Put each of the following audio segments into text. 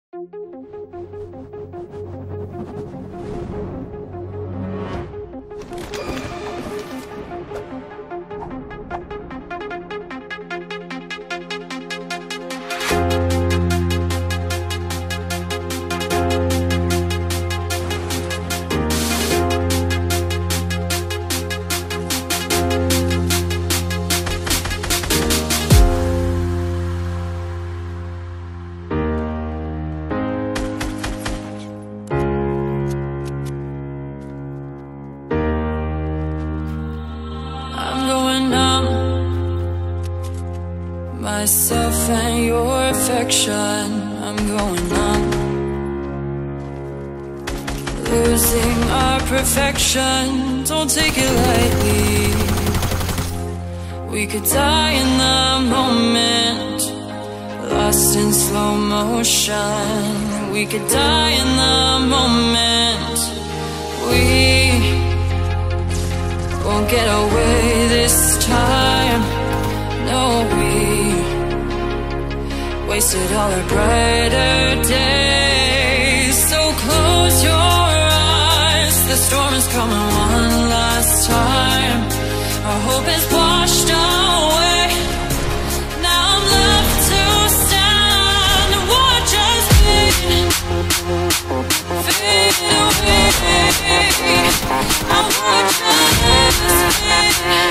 Myself and your affection, I'm going numb. Losing our perfection, don't take it lightly. We could die in the moment, lost in slow motion. We could die in the moment. We won't get away this time. No, we wasted all our brighter days. So close your eyes, the storm is coming one last time. Our hope is washed away. Now I'm left to stand and watch us fade away. I watch us fade.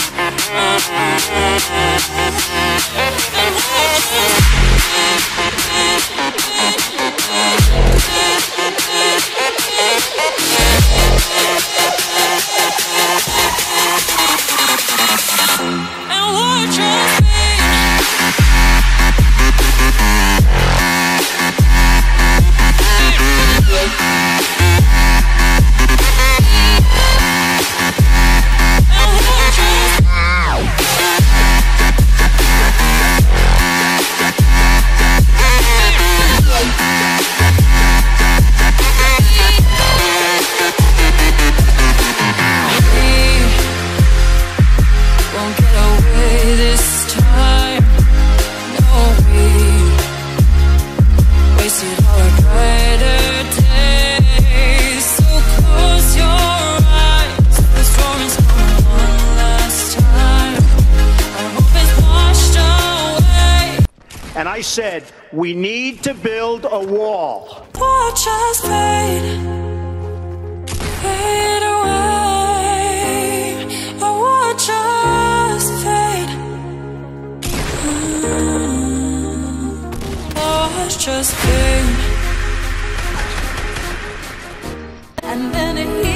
And I said, we need to build a wall. Watch us fade, fade away. Oh, watch us fade. Watch us fade. And then it